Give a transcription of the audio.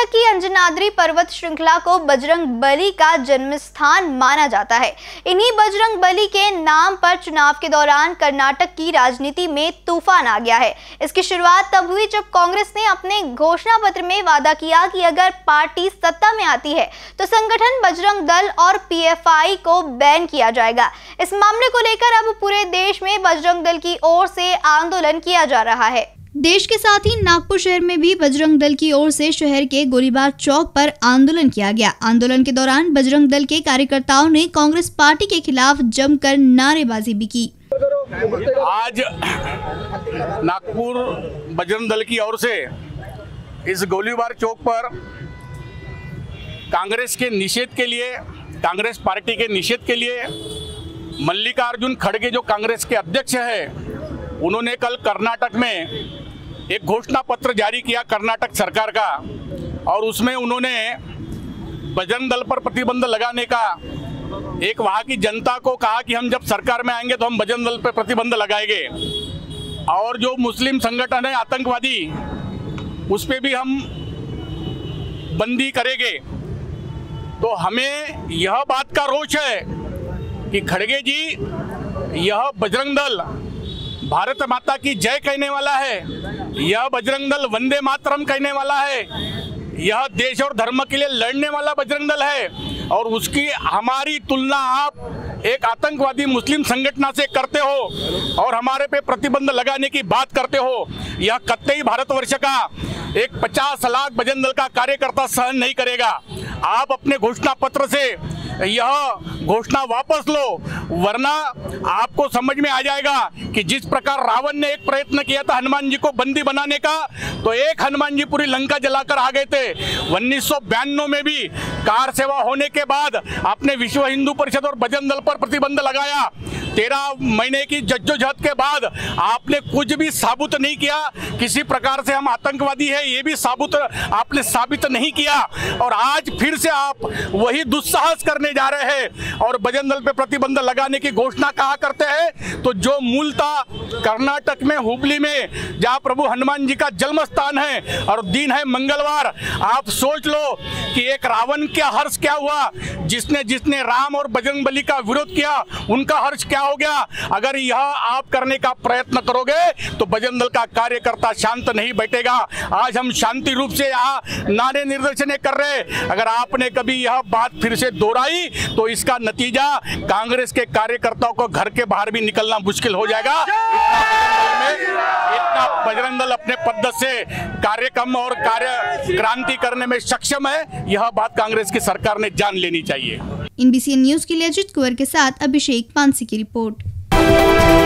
कर्नाटक की अंजनाद्री पर्वत श्रृंखला को बजरंग बली का जन्म स्थान माना जाता है। इन्हीं बजरंग बली के नाम पर चुनाव के दौरान कर्नाटक की राजनीति में तूफान आ गया है। इसकी शुरुआत तब हुई जब कांग्रेस ने अपने घोषणा पत्र में वादा किया कि अगर पार्टी सत्ता में आती है तो संगठन बजरंग दल और पीएफआई को बैन किया जाएगा। इस मामले को लेकर अब पूरे देश में बजरंग दल की ओर से आंदोलन किया जा रहा है। देश के साथ ही नागपुर शहर में भी बजरंग दल की ओर से शहर के गोलीबार चौक पर आंदोलन किया गया। आंदोलन के दौरान बजरंग दल के कार्यकर्ताओं ने कांग्रेस पार्टी के खिलाफ जमकर नारेबाजी भी की। आज नागपुर बजरंग दल की ओर से इस गोलीबार चौक पर कांग्रेस के निषेध के लिए, कांग्रेस पार्टी के निषेध के लिए मल्लिकार्जुन खड़गे जो कांग्रेस के अध्यक्ष है, उन्होंने कल कर्नाटक में एक घोषणा पत्र जारी किया कर्नाटक सरकार का, और उसमें उन्होंने बजरंग दल पर प्रतिबंध लगाने का एक वहाँ की जनता को कहा कि हम जब सरकार में आएंगे तो हम बजरंग दल पर प्रतिबंध लगाएंगे, और जो मुस्लिम संगठन है आतंकवादी उस पर भी हम बंदी करेंगे। तो हमें यह बात का रोष है कि खड़गे जी, यह बजरंग दल भारत माता की जय कहने वाला है, यह बजरंग दल वंदे मातरम कहने वाला है, यह देश और धर्म के लिए लड़ने वाला बजरंग दल है, और उसकी हमारी तुलना आप एक आतंकवादी मुस्लिम संगठन से करते हो और हमारे पे प्रतिबंध लगाने की बात करते हो। यह कतई भारतवर्ष का एक 50 लाख बजरंग दल का कार्यकर्ता सहन नहीं करेगा। आप अपने घोषणा पत्र से यह घोषणा वापस लो, वरना आपको समझ में आ जाएगा कि जिस प्रकार रावण ने एक प्रयत्न किया था हनुमान जी को बंदी बनाने का, तो एक हनुमान जी पूरी लंका जलाकर आ गए थे। 1992 में भी कार सेवा होने के बाद आपने विश्व हिंदू परिषद और बजरंग दल पर प्रतिबंध लगाया। 13 महीने की जद्दोजहद के बाद आपने कुछ भी साबित नहीं किया, किसी प्रकार से हम आतंकवादी है ये भी आपने साबित नहीं किया, और आज फिर से आप वही दुस्साहस करने जा रहे हैं और बजरंग दल पे प्रतिबंध लगाने की घोषणा कहा करते हैं। तो जो मूलतः कर्नाटक में हुबली में जहां प्रभु हनुमान जी का जन्म स्थान है और दिन है मंगलवार, आप सोच लो कि एक रावण का हर्ष क्या हुआ, जिसने राम और बजरंग बली का विरोध किया उनका हर्ष क्या हो गया। अगर यह आप करने का प्रयत्न करोगे तो बजरंग दल का कार्यकर्ता शांत नहीं बैठेगा। आज हम शांति रूप से यहाँ नारे निर्देशन कर रहे हैं। अगर आपने कभी यह बात फिर से दोहराई तो इसका नतीजा कांग्रेस के कार्यकर्ताओं को घर के बाहर भी निकलना मुश्किल हो जाएगा। इतना बजरंग दल अपने पद से कार्यक्रम और कार्य क्रांति करने में सक्षम है, यह बात कांग्रेस की सरकार ने जान लेनी चाहिए। NBCN न्यूज के लिए अजित कुंवर के साथ अभिषेक पानसी की रिपोर्ट।